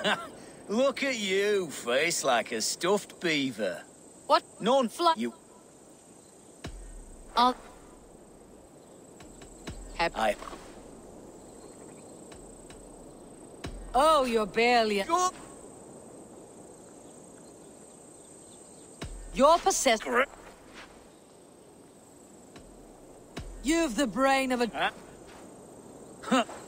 Look at you, face like a stuffed beaver. What? None you. I'll... Happy. Oh, you're barely... You're possessed. You've the brain of a... Huh?